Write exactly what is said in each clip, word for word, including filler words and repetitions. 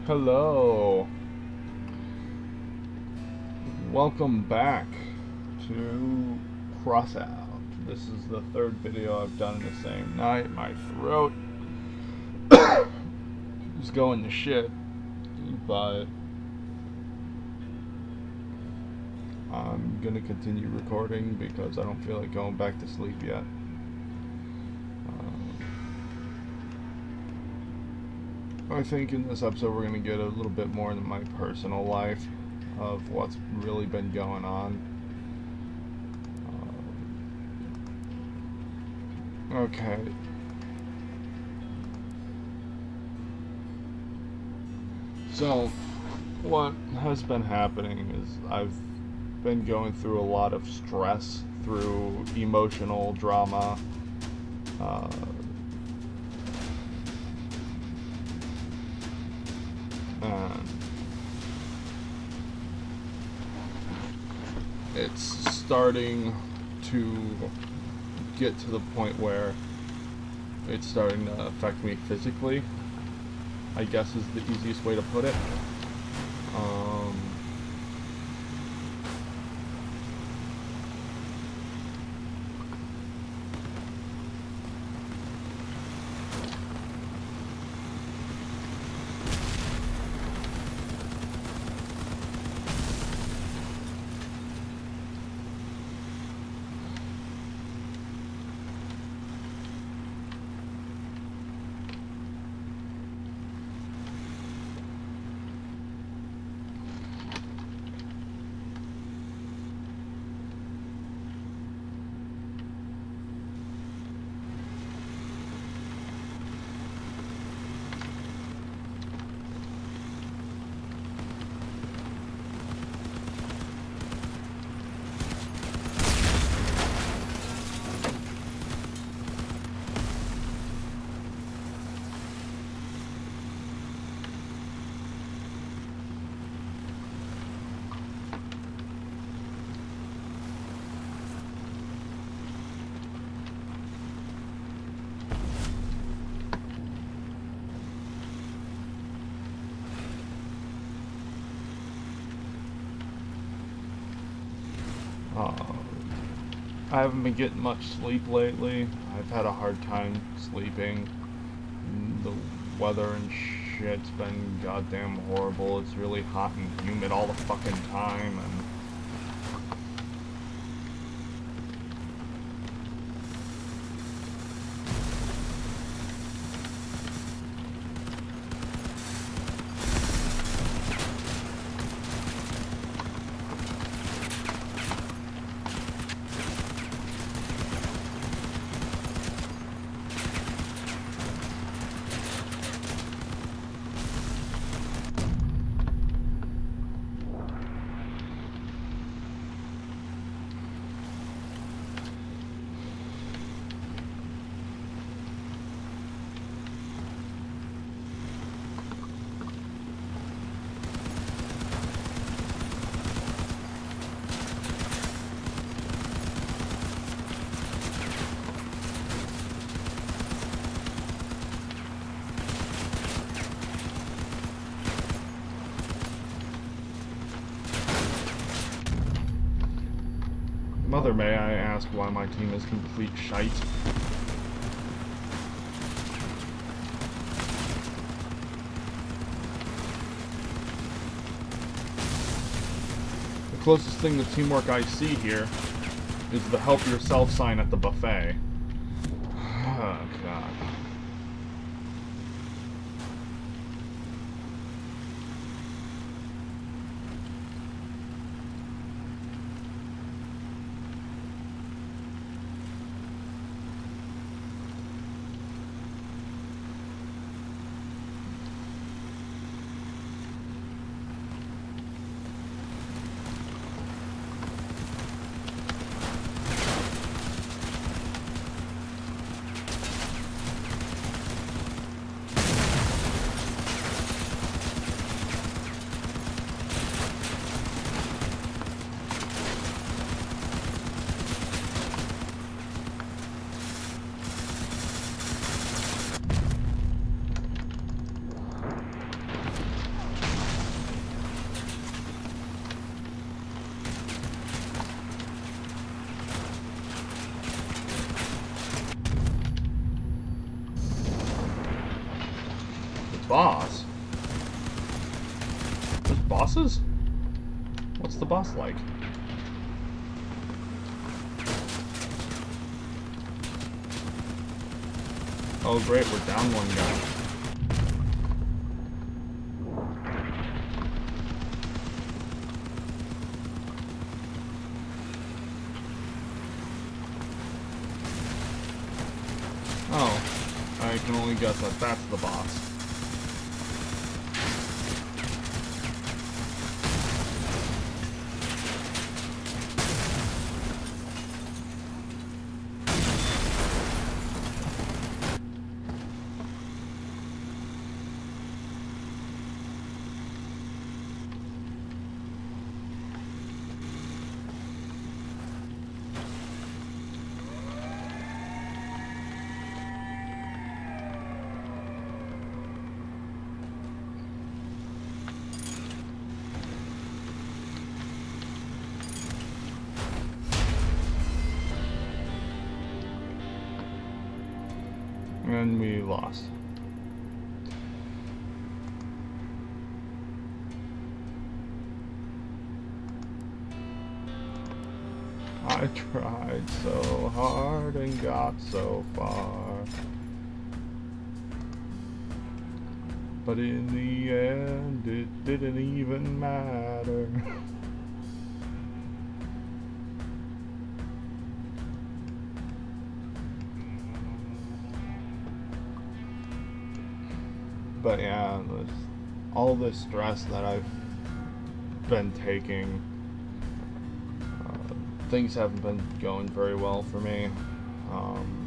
Hello. Welcome back to Crossout. This is the third video I've done in the same night. My throat is going to shit, but I'm gonna continue recording because I don't feel like going back to sleep yet. I think in this episode we're going to get a little bit more into my personal life of what's really been going on. Uh, okay. So, what has been happening is I've been going through a lot of stress through emotional drama. Uh, And it's starting to get to the point where it's starting to affect me physically, I guess is the easiest way to put it. Um, Uh, I haven't been getting much sleep lately. I've had a hard time sleeping. The weather and shit's been goddamn horrible. It's really hot and humid all the fucking time, and Mother, may I ask why my team is complete shite? The closest thing to teamwork I see here is the help yourself sign at the buffet. Oh, God. boss. There's bosses? What's the boss like? Oh great, we're down one guy. Oh, I can only guess that that's the boss. And we lost. I tried so hard and got so far, but in the end it didn't even matter. But yeah, this, all this stress that I've been taking, uh, things haven't been going very well for me. Um,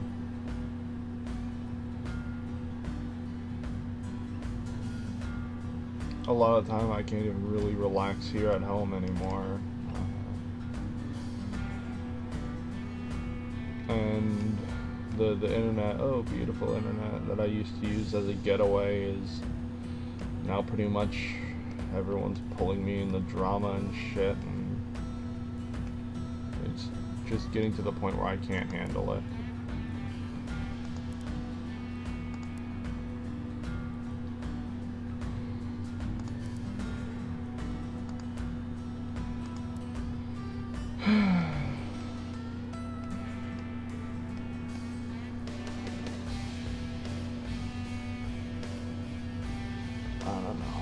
a lot of the time I can't even really relax here at home anymore. Uh, and The, the internet, oh beautiful internet, that I used to use as a getaway is now pretty much everyone's pulling me in the drama and shit, and it's just getting to the point where I can't handle it. I don't know.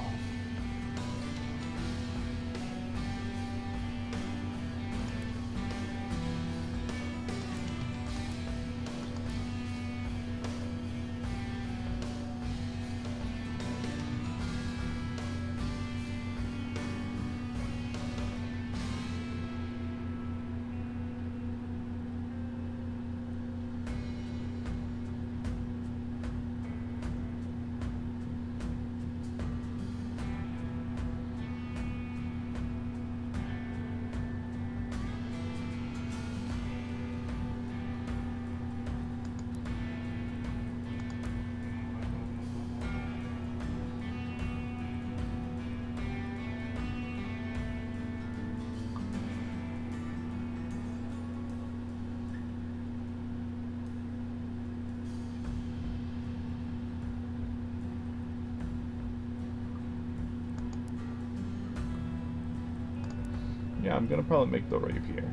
Yeah, I'm gonna probably make the rapier.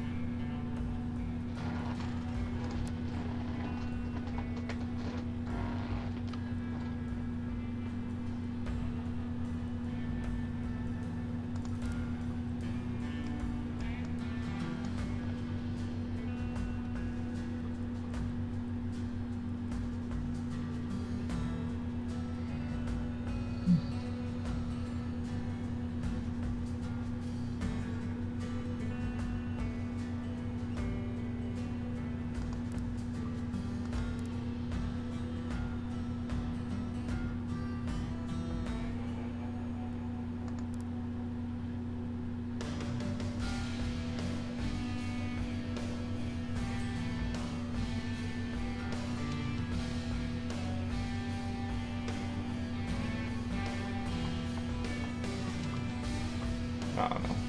I don't know.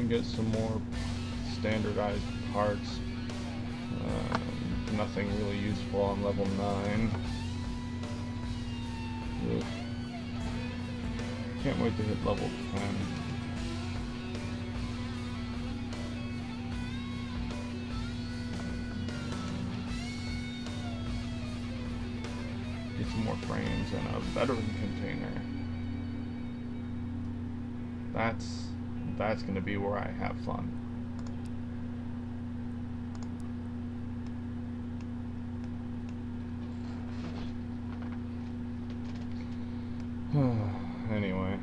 and get some more standardized parts. Uh, nothing really useful on level nine. Ugh. Can't wait to hit level ten. Get some more frames and a veteran container. That's that's gonna be where I have fun. Anyway.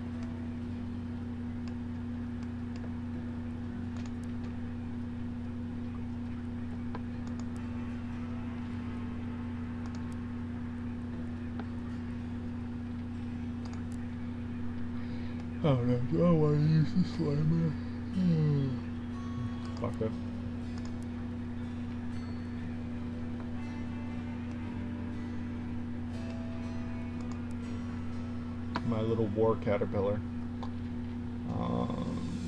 Oh no, I don't want to use the slammer. Fuck it. My little war caterpillar. Um,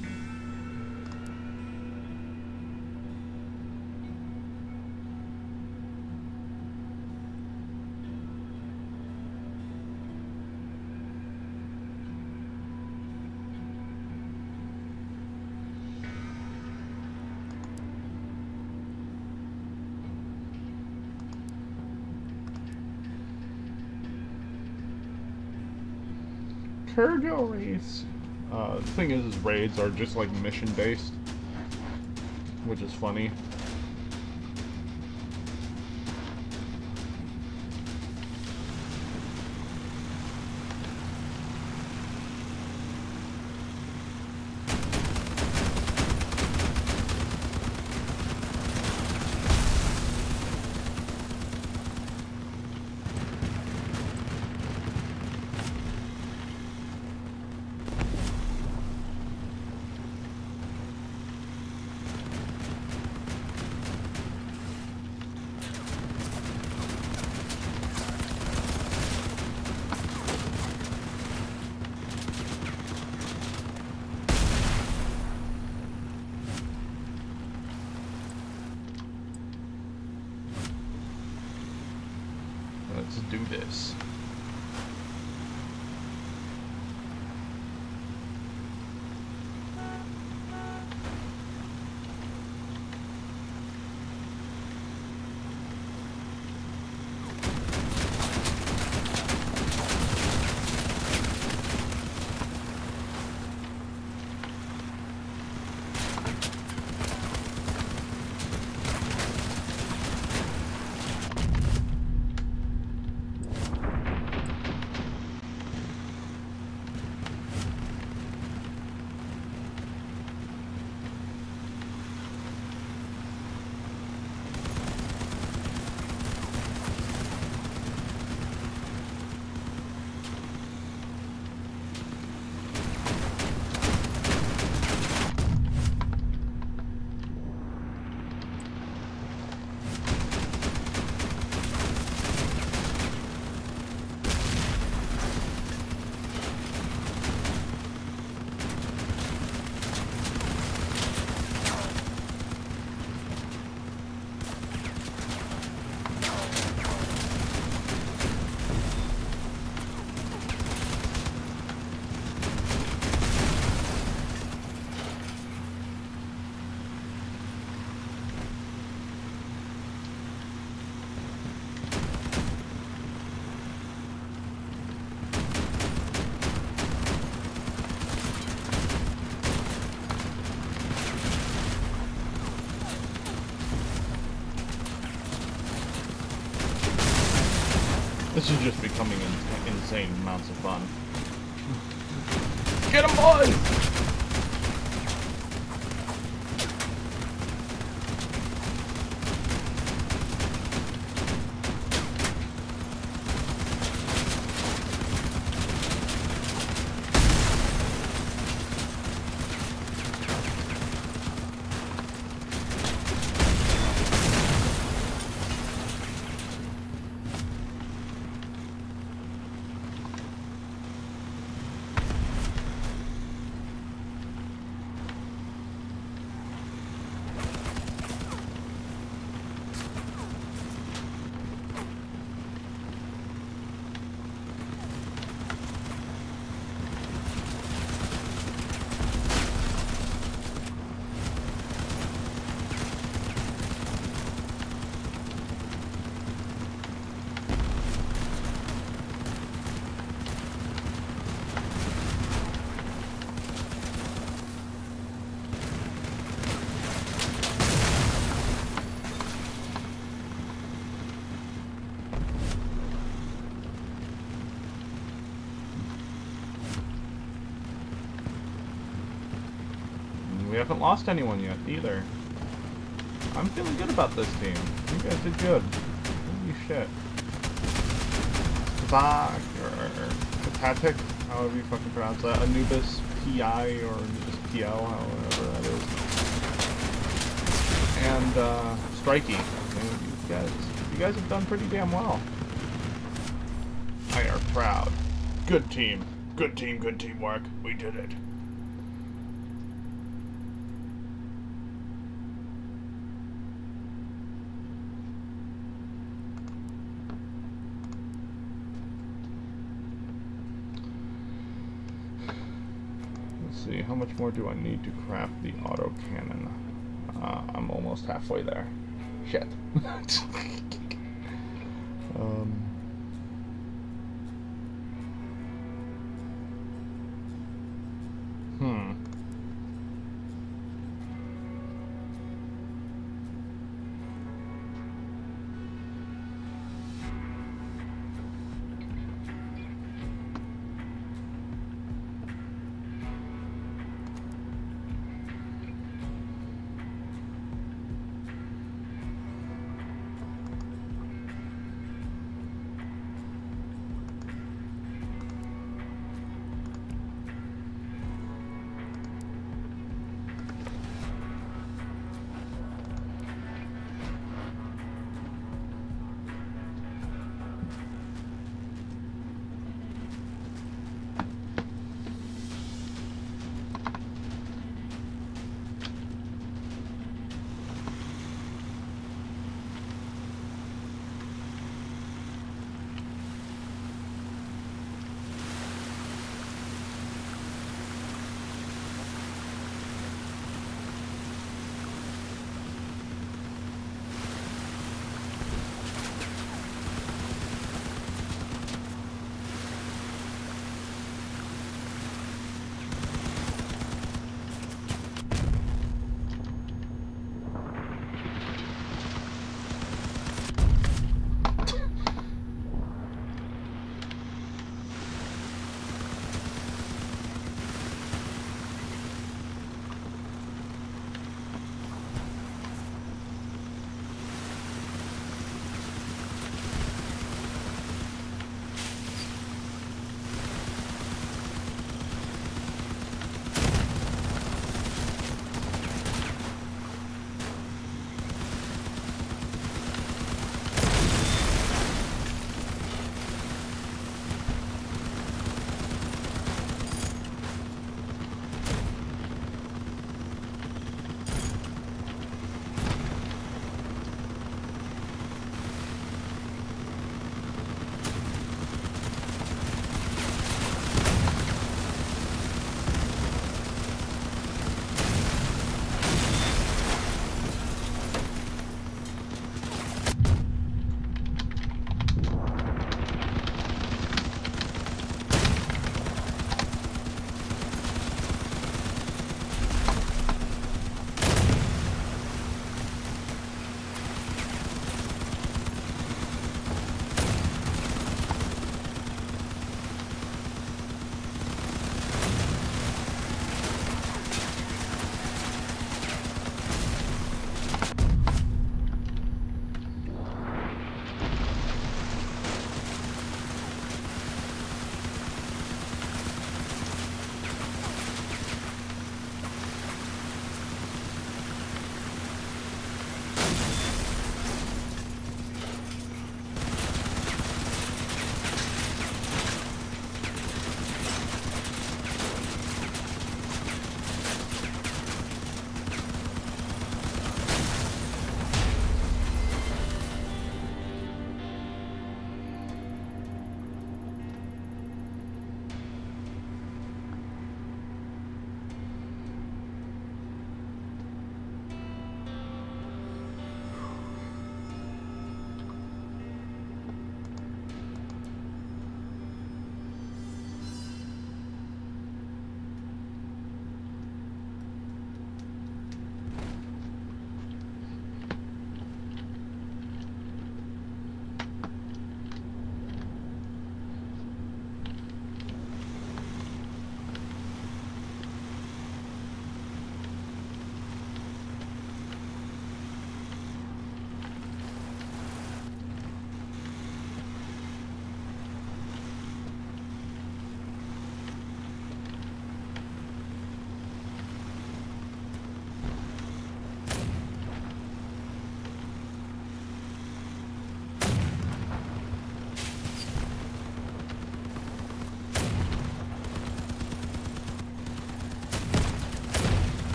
Cargo raids. Uh, the thing is, is, raids are just like mission based, which is funny. Let's do this. This is just becoming in insane amounts of fun. Get him, boys! We haven't lost anyone yet, either. I'm feeling good about this team. You guys did good. Holy shit. Kvak, or Katatic, however you fucking pronounce that. Anubis P I or Anubis P L, however that is. And, uh, Strikey. And you guys, you guys have done pretty damn well. I are proud. Good team. Good team, good teamwork. We did it. Let's see, how much more do I need to craft the autocannon? Uh, I'm almost halfway there. Shit. um... Hmm.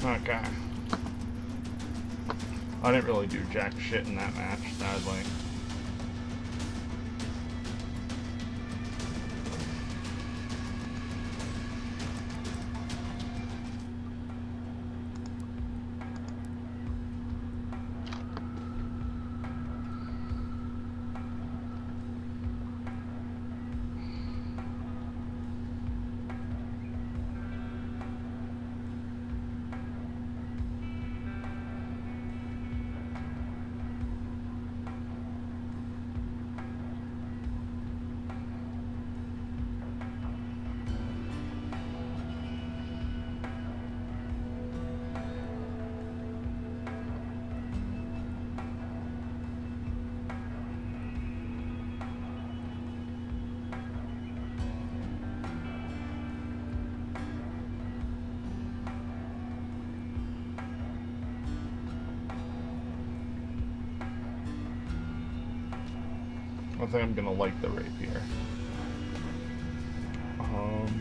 Okay. I didn't really do jack shit in that match, sadly. I think I'm gonna like the rapier. Um...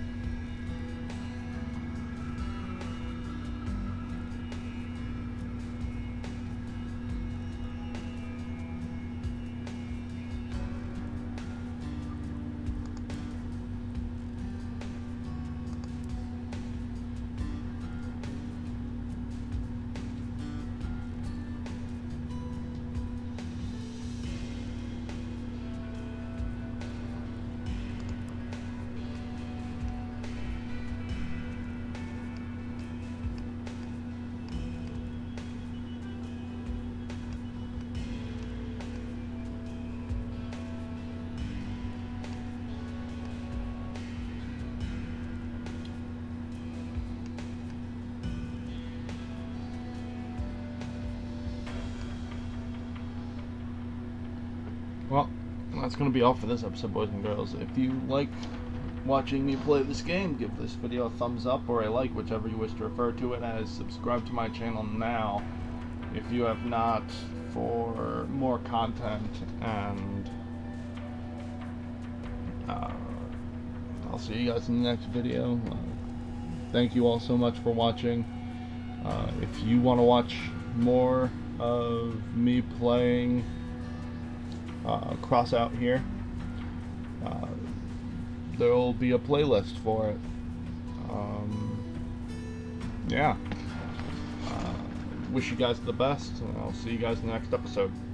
Well, that's going to be all for this episode, boys and girls. If you like watching me play this game, give this video a thumbs up or a like, whichever you wish to refer to it as. Subscribe to my channel now if you have not, for more content, and uh, I'll see you guys in the next video. Uh, thank you all so much for watching. Uh, if you want to watch more of me playing Uh, Crossout here, uh, there will be a playlist for it. Um, yeah. Uh, wish you guys the best, and I'll see you guys in the next episode.